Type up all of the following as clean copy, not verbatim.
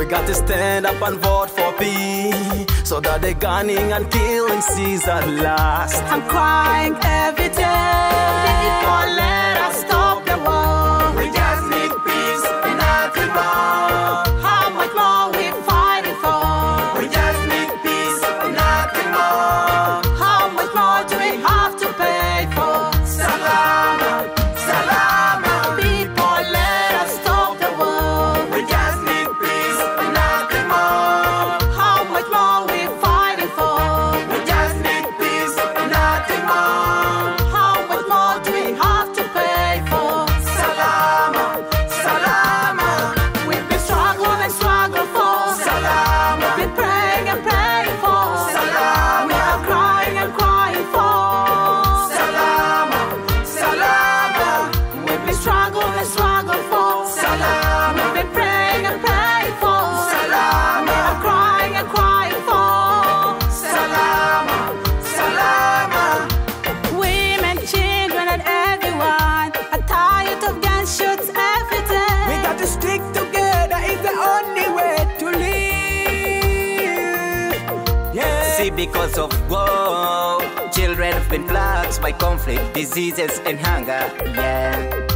We got to stand up and vote for peace, so that the gunning and killing cease at last. I'm crying every day. People, let us stop the war. We just need peace and nothing more. How much more we fighting for? We just need peace and nothing more. How much more do we have to pay for? Salama, salama. People, let us stop the war. We just need peace and nothing more. How much more we fighting for? We just need peace and nothing more. How much more do we have to pay for? Salama, salama. We've been struggling and struggling for. Salama, We've been praying and praying for. Salama. We are crying and crying for. salama, salama. We've been struggling and struggling for. Salama. We've been praying and praying for. Salama. We are crying and crying for. Salama, salama. Women, children, and everyone are tired of gunshots every day. We got to stick together, it's the only way to live. Yeah. See, because of war, children have been plagued by conflict, diseases, and hunger. Yeah.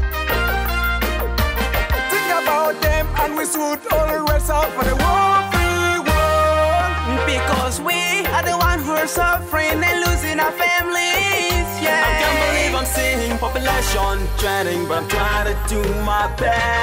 Think about them and we should always out for the war-free world. Because we are the ones who are suffering and losing our families. I can't Yeah. believe I'm seeing population trending, but I'm trying to do my best.